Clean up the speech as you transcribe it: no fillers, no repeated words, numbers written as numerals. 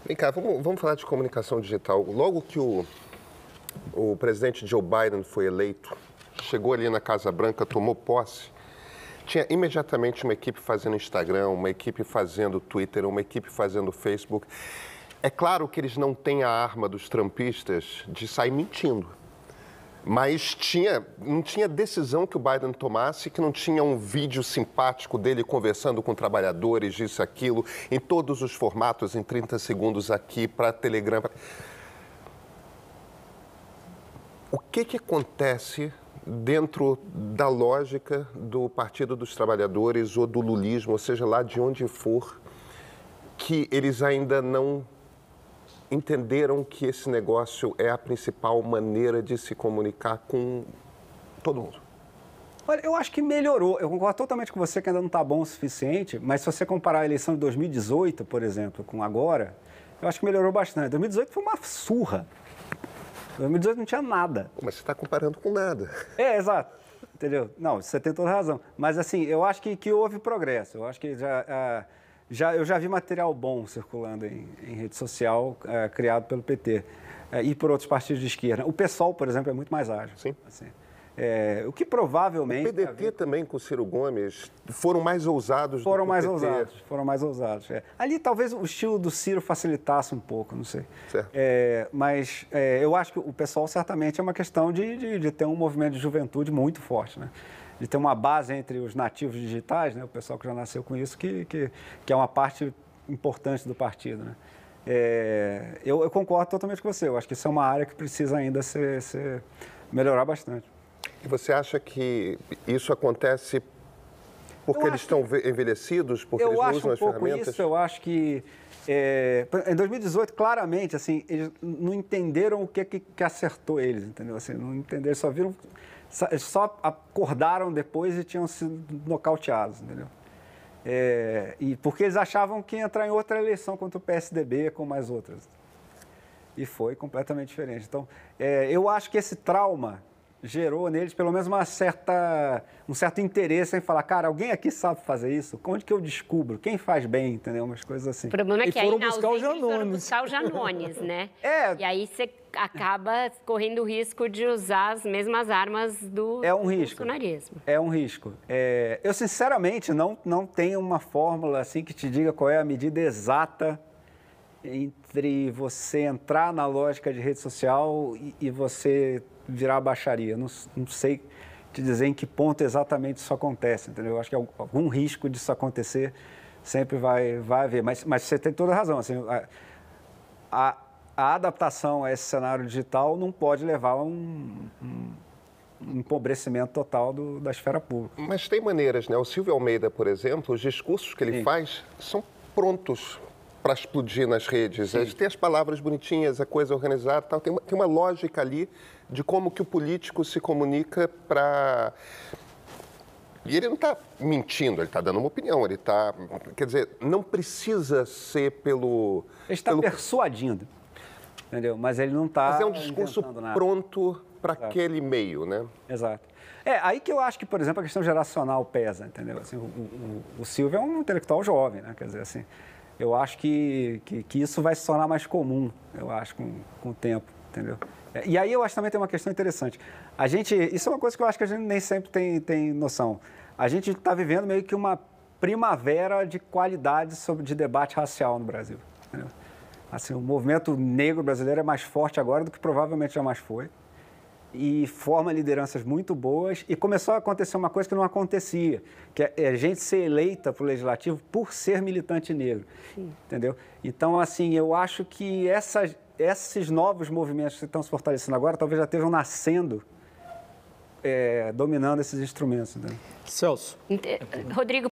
Vem cá, vamos falar de comunicação digital. Logo que o presidente Joe Biden foi eleito, chegou ali na Casa Branca, tomou posse, tinha imediatamente uma equipe fazendo Instagram, uma equipe fazendo Twitter, uma equipe fazendo Facebook. É claro que eles não têm a arma dos trumpistas de sair mentindo. Mas não tinha decisão que o Biden tomasse que não tinha um vídeo simpático dele conversando com trabalhadores, isso, aquilo, em todos os formatos, em 30 segundos aqui, para Telegram. O que acontece dentro da lógica do Partido dos Trabalhadores ou do lulismo, ou seja, lá de onde for, que eles ainda não entenderam que esse negócio é a principal maneira de se comunicar com todo mundo? Olha, eu acho que melhorou. Eu concordo totalmente com você que ainda não está bom o suficiente, mas se você comparar a eleição de 2018, por exemplo, com agora, eu acho que melhorou bastante. 2018 foi uma surra. 2018 não tinha nada. Mas você está comparando com nada. Exato. Entendeu? Não, você tem toda razão. Mas, assim, eu acho que houve progresso. Eu acho que eu já vi material bom circulando em rede social, criado pelo PT e por outros partidos de esquerda. O PSOL, por exemplo, é muito mais ágil. Sim. Assim, o que provavelmente... O PDT também, com o Ciro Gomes, foram mais ousados do que o PT. Foram mais ousados. Ali, talvez, o estilo do Ciro facilitasse um pouco, não sei. Certo. Mas eu acho que o PSOL, certamente, é uma questão de ter um movimento de juventude muito forte, né? De ter uma base entre os nativos digitais, né, o pessoal que já nasceu com isso, que é uma parte importante do partido, né? Eu concordo totalmente com você, eu acho que isso é uma área que precisa ainda melhorar bastante. E você acha que isso acontece porque eles estão envelhecidos, porque eles não usam as ferramentas? Eu acho que em 2018, claramente, assim, eles não entenderam o que acertou eles, entendeu? Assim, não entenderam, só acordaram depois e tinham sido nocauteados, entendeu? E porque eles achavam que ia entrar em outra eleição contra o PSDB, com mais outras. E foi completamente diferente. Então, eu acho que esse trauma gerou neles pelo menos um certo interesse em falar, cara, alguém aqui sabe fazer isso? Onde que eu descubro? Quem faz bem, entendeu? Umas coisas assim. O problema é que aí na buscar ausência, eles foram buscar os Janones, né? E aí você acaba correndo o risco de usar as mesmas armas do bolsonarismo. É um risco. Eu, sinceramente, não tenho uma fórmula assim que te diga qual é a medida exata entre você entrar na lógica de rede social e você virar baixaria. Não sei te dizer em que ponto exatamente isso acontece, entendeu? Eu acho que algum risco disso acontecer sempre vai haver. Mas você tem toda a razão. Assim, a adaptação a esse cenário digital não pode levar a um empobrecimento total da esfera pública. Mas tem maneiras, né? O Silvio Almeida, por exemplo, os discursos que ele faz são prontos para explodir nas redes. Tem as palavras bonitinhas, a coisa organizada, tal. Tem uma lógica ali de como que o político se comunica para... E ele não está mentindo, ele está dando uma opinião, ele está... Quer dizer, não precisa ser pelo... Ele está persuadindo, entendeu? Mas ele não está... Mas é um discurso pronto para aquele meio, né? Exato. Aí que eu acho que, por exemplo, a questão geracional pesa, entendeu? Assim, o Silvio é um intelectual jovem, né? Quer dizer, assim... Eu acho que isso vai se tornar mais comum, eu acho, com o tempo, entendeu? E aí eu acho que também tem uma questão interessante. Isso é uma coisa que eu acho que a gente nem sempre tem noção. A gente está vivendo meio que uma primavera de qualidade de debate racial no Brasil, entendeu? Assim, o movimento negro brasileiro é mais forte agora do que provavelmente jamais foi. E forma lideranças muito boas, e começou a acontecer uma coisa que não acontecia, que é a gente ser eleita para o Legislativo por ser militante negro, entendeu? Então, assim, eu acho que esses novos movimentos que estão se fortalecendo agora, talvez já estejam nascendo, dominando esses instrumentos, entendeu? Celso. Rodrigo,